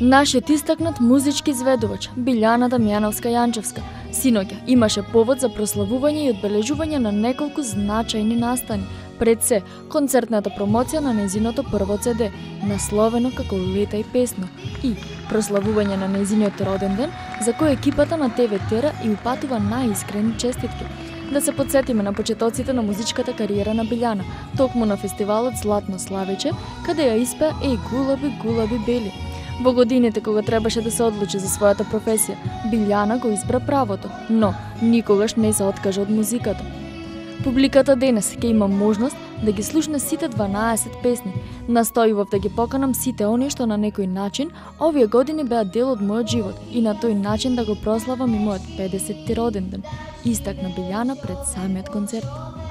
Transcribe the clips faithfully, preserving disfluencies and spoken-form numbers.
Нашиот истакнат музички изведувач, Билјана Дамјановска-Јанчевска, синоќа имаше повод за прославување и одбележување на неколку значајни настани. Пред се, концертната промоција на нејзиното прво це де, насловено како Летај песно, и прославување на нејзиниот роден ден, за кој екипата на Те Ве Тера и упатува најискрени честитки. Да се подсетиме на почетоците на музичката кариера на Билјана, токму на фестивалот Златно славече, каде ја испеа Еј гулаби, гулаби бели. Во годините кога требаше да се одлучи за својата професија, Билјана го избра правото, но никогаш не се откажа од музиката. Публиката денес ќе има можност да ги слушне сите дванаесет песни. Настојував да ги поканам сите оние што на некој начин овие години беа дел од мојот живот и на тој начин да го прославам и мојот педесетти роден ден, истакна Билјана пред самиот концерт.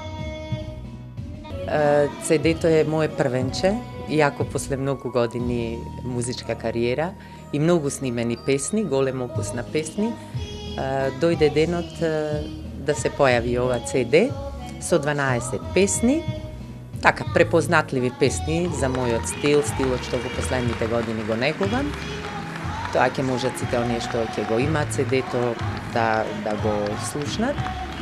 це дето е моје првенче, иако после многу години музичка кариера и многу снимени песни, голем опус на песни, дојде денот да се појави ова це де со дванаесет песни, така препознатливи песни за мојот стил, стилот што во последните години го негувам. Тоа ќе можат сите оние што ќе го имаат це дето да, да го слушнат.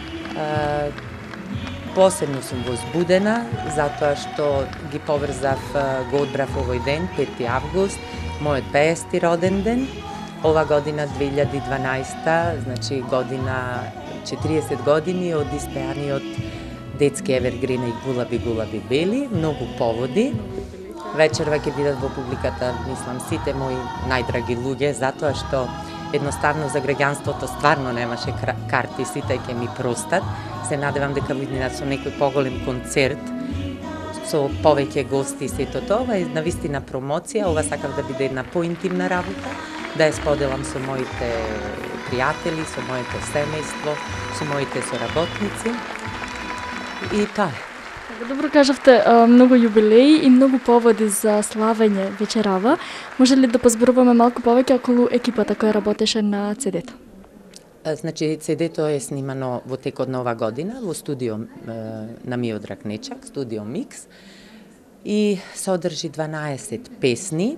Посебно сум возбудена, затоа што ги поврзав, го одбрав овој ден, пети август, мојот педесетти роден ден. Ова година две илјади и дванаесета, значи година четириесет години од испеаниот детски евергрин и гулаби, гулаби бели, многу поводи. Вечерва ќе бидат во публиката, мислам, сите мои најдраги луѓе, затоа што едноставно за граѓанството стварно немаше карти, сите ќе ми простат. Се надевам дека виднина со некој поголем концерт, со повеќе гости и сето тоа, е навистина промоција, ова сакав да биде една поинтимна работа, да ја споделам со моите пријатели, со моето семејство, со моите соработници. И тоа е. Добро кажавте, многу јубилеи и многу поводи за славење вечерава. Може ли да позборуваме малку повеќе околу екипата која работеше на це дето? Значи, це дето е снимано во текот на ова година во студио на Миодраг Нечак, студио Микс, и содржи дванаесет песни.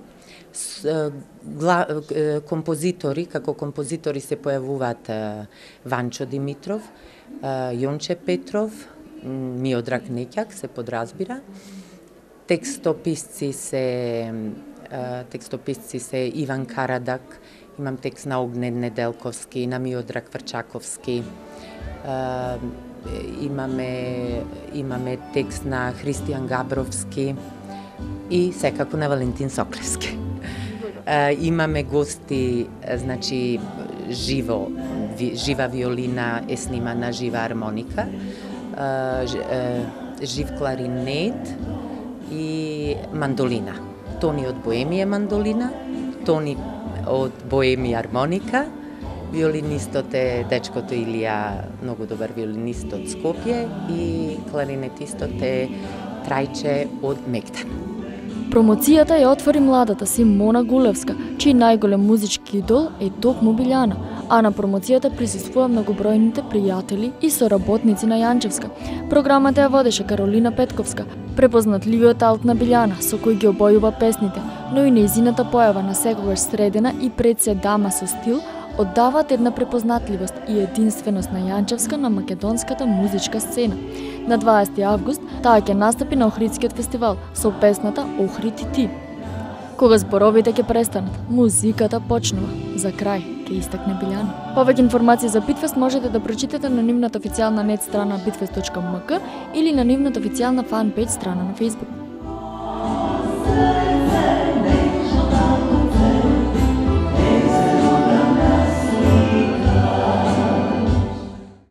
Композитори, како композитори се појавуваат Ванчо Димитров, Јонче Петров, Миодраг Нечак се подразбира. Текстописци се текстописци се Иван Карадак, имам текст на Огнен Неделковски, на Миодраг Врчаковски, имаме имаме текст на Христијан Габровски и секако на Валентин Соклевски. Имаме гости, значи живо жива виолина е снимана, жива армоника, жив кларинет и мандолина. Тони од Боемија мандолина, Тони од Боемија армоника, виолинистот е дечкото Илија, многу добар виолинист од Скопје, и кларинетистот е Трајче од Мегдан. Промоцијата ја отвори младата Симона Гулевска, чиј најголем музички идол е токму Билјана, а на промоцијата присуствува многобројните пријатели и соработници на Јанчевска. Програмата ја водеше Каролина Петковска, препознатливиот алт на Билјана, со кој ги обојува песните, но и нејзината појава на секогаш средена и пред се дама со стил, оддаваат една препознатливост и единственост на Јанчевска на македонската музичка сцена. На дваесети август таа ќе настапи на Охридскиот фестивал со песната Охрид и ти. Кога зборовите ќе престанат, музиката почнува. За крај ќе истакне Билјана. Повеќе информации за Битфест можете да прочитате на нивната официјална нет страна битфест точка ем ка или на нивната официјална фан пејдж страна на Facebook.